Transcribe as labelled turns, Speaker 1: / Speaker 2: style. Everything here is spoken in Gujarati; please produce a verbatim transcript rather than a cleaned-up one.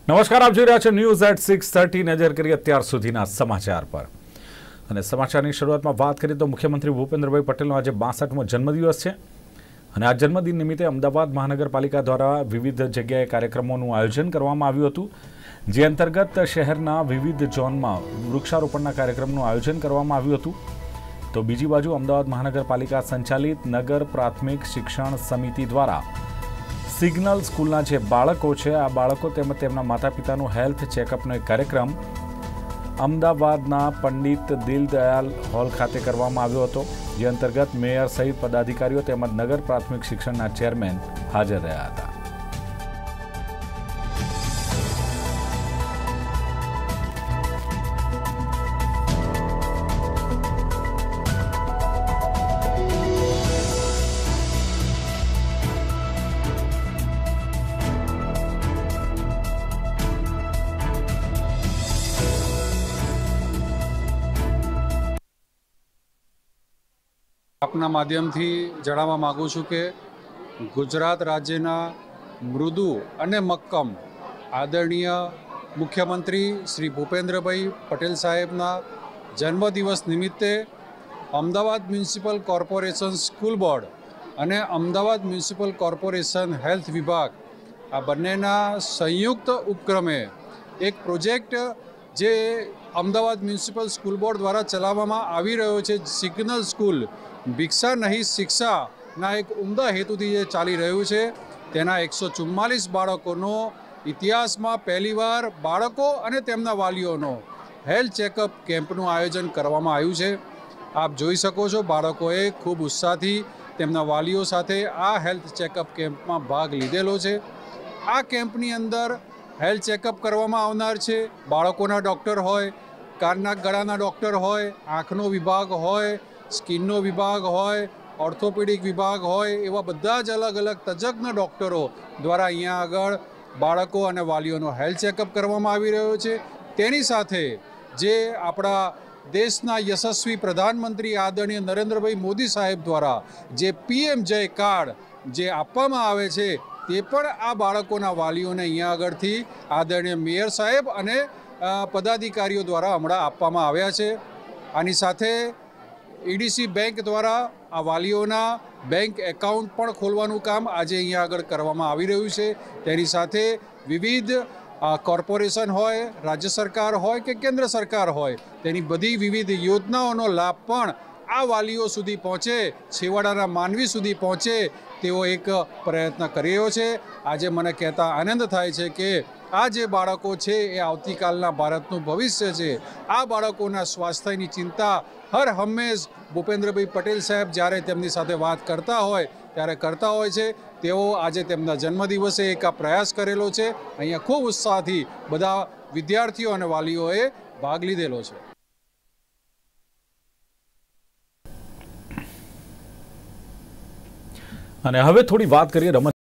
Speaker 1: નમસ્કાર, આપ જોઈ રહ્યા છો ન્યૂઝ એટ સિક્સ થર્ટી। નજર કરીએ અત્યાર સુધીના સમાચાર પર અને સમાચારની શરૂઆતમાં વાત કરીએ તો મુખ્યમંત્રી ભૂપેન્દ્રભાઈ પટેલનો આજે બાસઠમો જન્મદિવસ છે અને આ જન્મદિન નિમિત્તે અમદાવાદ મહાનગરપાલિકા દ્વારા વિવિધ જગ્યાએ કાર્યક્રમોનું આયોજન કરવામાં આવ્યું હતું, જે અંતર્ગત શહેરના વિવિધ ઝોનમાં વૃક્ષારોપણના કાર્યક્રમનું આયોજન કરવામાં આવ્યું હતું। તો બીજી બાજુ અમદાવાદ મહાનગરપાલિકા સંચાલિત નગર પ્રાથમિક શિક્ષણ સમિતિ દ્વારા સિગ્નલ સ્કૂલના જે બાળકો છે આ બાળકો તેમજ તેમના માતા પિતાનું હેલ્થ ચેકઅપનો એક કાર્યક્રમ અમદાવાદના પંડિત દીનદયાલ હોલ ખાતે કરવામાં આવ્યો હતો, જે અંતર્ગત મેયર સહિત પદાધિકારીઓ તેમજ નગર પ્રાથમિક શિક્ષણના ચેરમેન હાજર રહ્યા હતા।
Speaker 2: આપના માધ્યમથી જણાવવા માગું છું કે ગુજરાત રાજ્યના મૃદુ અને મક્કમ આદરણીય મુખ્યમંત્રી શ્રી ભૂપેન્દ્રભાઈ પટેલ સાહેબના જન્મદિવસ નિમિત્તે Ahmedabad municipal corporation school board અને અમદાવાદ મ્યુનિસિપલ કોર્પોરેશન હેલ્થ વિભાગ આ બંનેના સંયુક્ત ઉપક્રમે એક પ્રોજેક્ટ જે અમદાવાદ મ્યુનિસિપલ સ્કૂલ બોર્ડ દ્વારા ચલાવવામાં આવી રહ્યો છે, સિગ્નલ સ્કૂલ ભિક્ષા નહીં શિક્ષાના એક ઉમદા હેતુથી જે ચાલી રહ્યું છે, તેના એકસો ચુમ્માલીસ બાળકોનો ઇતિહાસમાં પહેલીવાર બાળકો અને તેમના વાલીઓનો હેલ્થ ચેકઅપ કેમ્પનું આયોજન કરવામાં આવ્યું છે। આપ જોઈ શકો છો, બાળકોએ ખૂબ ઉત્સાહથી તેમના વાલીઓ સાથે આ હેલ્થ ચેકઅપ કેમ્પમાં ભાગ લીધેલો છે। આ કેમ્પની અંદર હેલ્થ ચેકઅપ કરવામાં આવનાર છે, બાળકોના ડૉક્ટર હોય, કાનના ગળાના ડૉક્ટર હોય, આંખનો વિભાગ હોય, સ્કિનનો વિભાગ હોય, ઓર્થોપેડિક વિભાગ હોય, એવા બધા જ અલગ અલગ તજજ્ઞ ડૉક્ટરો દ્વારા અહીંયા આગળ બાળકો અને વાલીઓનો હેલ્થ ચેકઅપ કરવામાં આવી રહ્યો છે। તેની સાથે જે આપણા દેશના યશસ્વી પ્રધાનમંત્રી આદરણીય નરેન્દ્રભાઈ મોદી સાહેબ દ્વારા જે પીએમ જય કાર્ડ જે આપવામાં આવે છે, તે પણ આ બાળકોના વાલીઓને અહીંયા આગળથી આદરણીય મેયર સાહેબ અને પદાધિકારીઓ દ્વારા હમણાં આપવામાં આવ્યા છે। આની સાથે ઈડીસી બેંક દ્વારા આ વાલીઓના બેંક એકાઉન્ટ પણ ખોલવાનું કામ આજે અહીંયા આગળ કરવામાં આવી રહ્યું છે। તેની સાથે વિવિધ કોર્પોરેશન હોય, રાજ્ય સરકાર હોય કે કેન્દ્ર સરકાર હોય, તેની બધી વિવિધ યોજનાઓનો લાભ પણ આ વાલીઓ સુધી પહોંચે, છેવાડાના માનવી સુધી પહોંચે તેવો એક પ્રયત્ન કરી રહ્યો છે। આજે મને કહેતા આનંદ થાય છે કે આ જે બાળકો છે એ આવતીકાલના ભારતનું ભવિષ્ય છે। આ બાળકોના સ્વાસ્થ્યની ચિંતા હર હંમેશ ભૂપેન્દ્રભાઈ પટેલ સાહેબ જ્યારે તેમની સાથે વાત કરતા હોય ત્યારે કરતા હોય છે। તેઓ આજે તેમના જન્મદિવસે એક આ પ્રયાસ કરેલો છે। અહીંયા ખૂબ ઉત્સાહથી બધા વિદ્યાર્થીઓ અને વાલીઓએ ભાગ લીધેલો છે।
Speaker 1: અને હવે થોડી વાત કરીએ રમત